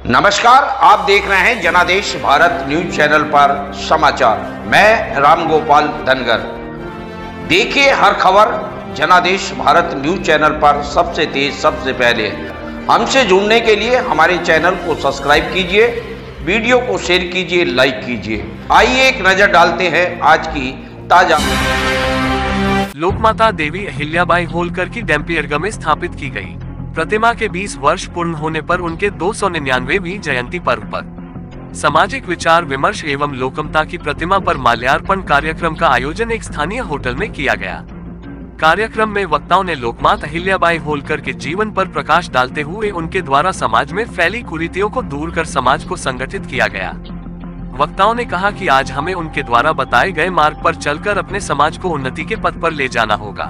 नमस्कार, आप देख रहे हैं जनादेश भारत न्यूज चैनल पर समाचार। मैं रामगोपाल धनगर। देखिए हर खबर जनादेश भारत न्यूज चैनल पर सबसे तेज सबसे पहले। हमसे जुड़ने के लिए हमारे चैनल को सब्सक्राइब कीजिए, वीडियो को शेयर कीजिए, लाइक कीजिए। आइए एक नजर डालते हैं आज की ताजा। लोकमाता देवी अहिल्याबाई होलकर की डैम्पियरगढ़ में स्थापित की गई प्रतिमा के 20 वर्ष पूर्ण होने पर उनके 299वीं जयंती पर्व पर सामाजिक विचार विमर्श एवं लोकमता की प्रतिमा पर माल्यार्पण कार्यक्रम का आयोजन एक स्थानीय होटल में किया गया। कार्यक्रम में वक्ताओं ने लोकमाता अहिल्याबाई होलकर के जीवन पर प्रकाश डालते हुए उनके द्वारा समाज में फैली कुरीतियों को दूर कर समाज को संगठित किया गया। वक्ताओं ने कहा कि आज हमें उनके द्वारा बताए गए मार्ग पर चलकर अपने समाज को उन्नति के पथ पर ले जाना होगा।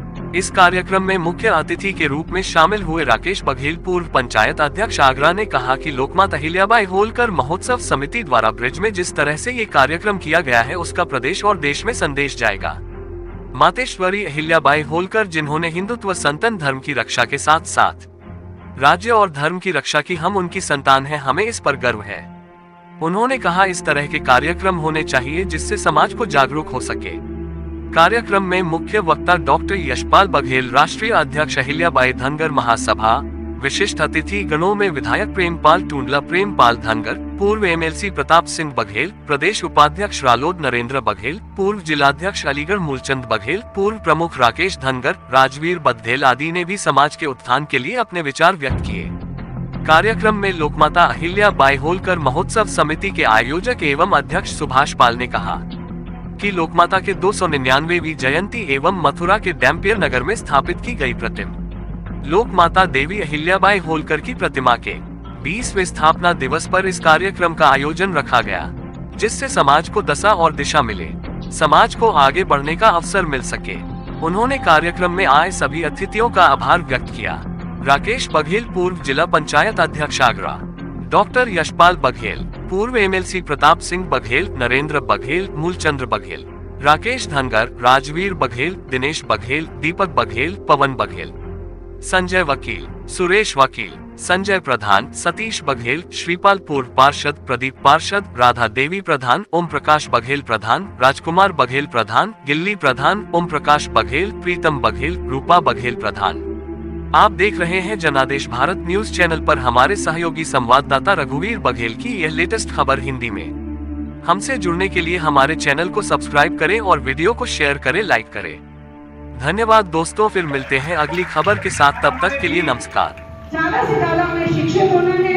इस कार्यक्रम में मुख्य अतिथि के रूप में शामिल हुए राकेश बघेल, पूर्व पंचायत अध्यक्ष आगरा, ने कहा कि लोकमाता अहिल्याबाई होलकर महोत्सव समिति द्वारा ब्रिज में जिस तरह से ये कार्यक्रम किया गया है उसका प्रदेश और देश में संदेश जाएगा। मातेश्वरी अहिल्याबाई होलकर, जिन्होंने हिंदुत्व सनातन धर्म की रक्षा के साथ साथ राज्य और धर्म की रक्षा की, हम उनकी संतान हैं, हमें इस पर गर्व है। उन्होंने कहा इस तरह के कार्यक्रम होने चाहिए जिससे समाज को जागरूक हो सके। कार्यक्रम में मुख्य वक्ता डॉक्टर यशपाल बघेल, राष्ट्रीय अध्यक्ष अहिल्याबाई धनगर महासभा, विशिष्ट अतिथि गणों में विधायक प्रेमपाल टुंडला, प्रेमपाल धनगर, पूर्व एमएलसी प्रताप सिंह बघेल, प्रदेश उपाध्यक्ष रालोद नरेंद्र बघेल, पूर्व जिलाध्यक्ष अलीगढ़ मूलचंद बघेल, पूर्व प्रमुख राकेश धनगर, राजवीर बघेल आदि ने भी समाज के उत्थान के लिए अपने विचार व्यक्त किए। कार्यक्रम में लोकमाता अहिल्याबाई होलकर महोत्सव समिति के आयोजक एवं अध्यक्ष सुभाष पाल ने कहा कि लोकमाता के 299वीं जयंती एवं मथुरा के डैम्पियर नगर में स्थापित की गई प्रतिमा लोकमाता देवी अहिल्याबाई होलकर की प्रतिमा के 20वें स्थापना दिवस पर इस कार्यक्रम का आयोजन रखा गया, जिससे समाज को दशा और दिशा मिले, समाज को आगे बढ़ने का अवसर मिल सके। उन्होंने कार्यक्रम में आए सभी अतिथियों का आभार व्यक्त किया। राकेश बघेल, पूर्व जिला पंचायत अध्यक्ष आगरा, डॉक्टर यशपाल बघेल, पूर्व एमएलसी प्रताप सिंह बघेल, नरेंद्र बघेल, मूलचंद्र बघेल, राकेश धनगर, राजवीर बघेल, दिनेश बघेल, दीपक बघेल, पवन बघेल, संजय वकील, सुरेश वकील, संजय प्रधान, सतीश बघेल, श्रीपाल पूर्व पार्षद, प्रदीप पार्षद, राधा देवी प्रधान, ओम प्रकाश बघेल प्रधान, राजकुमार बघेल प्रधान, गिल्ली प्रधान, ओम प्रकाश बघेल, प्रीतम बघेल, रूपा बघेल प्रधान। आप देख रहे हैं जनादेश भारत न्यूज चैनल पर हमारे सहयोगी संवाददाता रघुवीर बघेल की यह लेटेस्ट खबर हिंदी में। हमसे जुड़ने के लिए हमारे चैनल को सब्सक्राइब करें और वीडियो को शेयर करें, लाइक करें। धन्यवाद दोस्तों, फिर मिलते हैं अगली खबर के साथ। तब तक के लिए नमस्कार। ज्यादा से ज्यादा हमें शिक्षित होना है।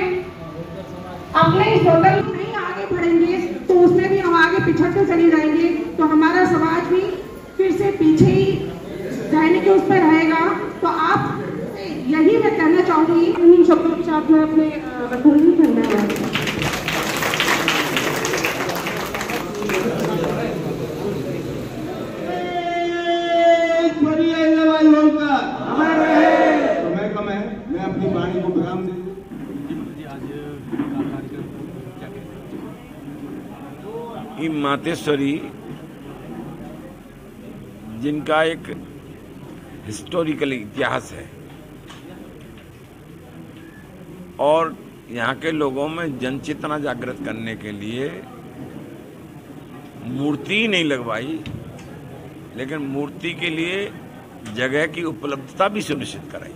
अपने इस होटल में आगे बढ़ेंगे तो उसमें भी हम आगे पिछड़ते चले जाएंगे, तो हमारा समाज भी फिर से पीछे ही जाने के उस पर रहेगा। तो आप यही मैं कहना चाहूंगी, इन शब्दों के साथ में अपने वसूली करना है। मैं अपनी वाणी को विराम दे दूं। मातेश्वरी, जिनका एक हिस्टोरिकल इतिहास है और यहाँ के लोगों में जन चेतना जागृत करने के लिए मूर्ति नहीं लगवाई, लेकिन मूर्ति के लिए जगह की उपलब्धता भी सुनिश्चित कराई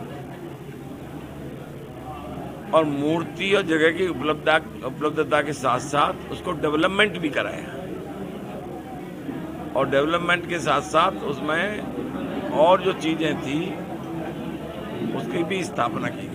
और मूर्ति और जगह की उपलब्धता के साथ साथ उसको डेवलपमेंट भी कराया और डेवलपमेंट के साथ साथ उसमें और जो चीजें थी उसकी भी स्थापना की गई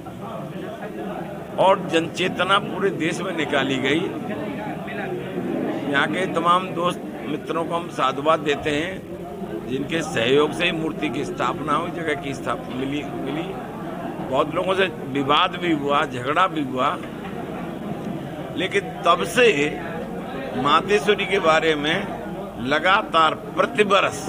और जनचेतना पूरे देश में निकाली गई। यहाँ के तमाम दोस्त मित्रों को हम साधुवाद देते हैं जिनके सहयोग से मूर्ति की स्थापना हुई, जगह की स्थापना मिली। बहुत लोगों से विवाद भी हुआ, झगड़ा भी हुआ, लेकिन तब से मातेश्वरी के बारे में लगातार प्रति वर्ष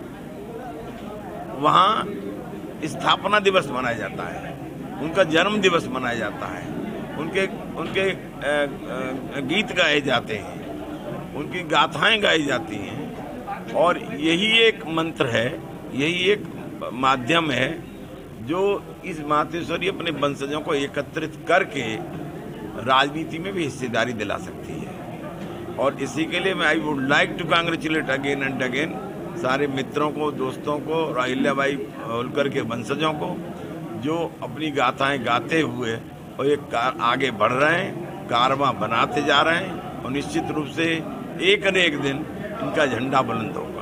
वहाँ स्थापना दिवस मनाया जाता है, उनका जन्म दिवस मनाया जाता है, उनके गीत गाए जाते हैं, उनकी गाथाएं गाई जाती हैं और यही एक मंत्र है, यही एक माध्यम है जो इस मातेश्वरी अपने वंशजों को एकत्रित करके राजनीति में भी हिस्सेदारी दिला सकती है। और इसी के लिए मैं I would like to congratulate again and again सारे मित्रों को, दोस्तों को और अहिल्याबाई होलकर के वंशजों को, जो अपनी गाथाएं गाते हुए और एक आगे बढ़ रहे हैं, कारवां बनाते जा रहे हैं और निश्चित रूप से एक न एक दिन इनका झंडा बुलंद होगा।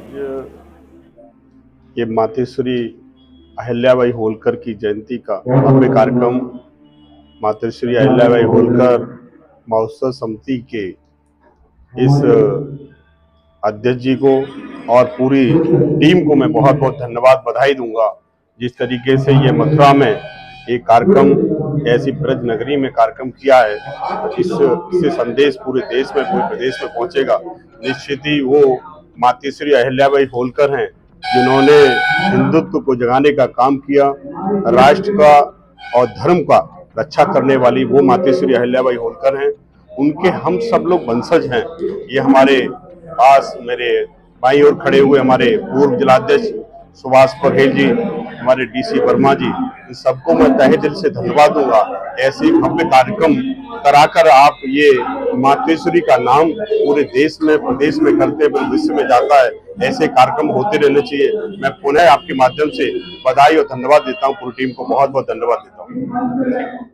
ये मातेश्वरी अहिल्याबाई होलकर की जयंती का भव्य कार्यक्रम मातेश्वरी अहिल्याबाई होलकर महोत्सव समिति के इस अध्यक्ष जी को और पूरी टीम को मैं बहुत बहुत धन्यवाद, बधाई दूंगा। जिस तरीके से ये मथुरा में एक कार्यक्रम, ऐसी ब्रज नगरी में कार्यक्रम किया है, इससे संदेश पूरे देश में, पूरे प्रदेश में पहुंचेगा। निश्चित ही वो मातेश्वरी अहिल्याबाई होलकर हैं जिन्होंने हिंदुत्व को जगाने का काम किया, राष्ट्र का और धर्म का रक्षा करने वाली वो मातेश्वरी अहिल्याबाई होलकर हैं। उनके हम सब लोग वंशज हैं। ये हमारे पास मेरे बाईं ओर खड़े हुए हमारे पूर्व जिलाध्यक्ष सुभाष बघेल जी, हमारे डीसी वर्मा जी, इन सबको मैं तहे दिल से धन्यवाद दूंगा। ऐसे भव्य कार्यक्रम कराकर आप ये मातेश्वरी का नाम पूरे देश में, प्रदेश में करते हुए विश्व में जाता है। ऐसे कार्यक्रम होते रहने चाहिए। मैं पुनः आपके माध्यम से बधाई और धन्यवाद देता हूँ। पूरी टीम को बहुत बहुत धन्यवाद देता हूँ।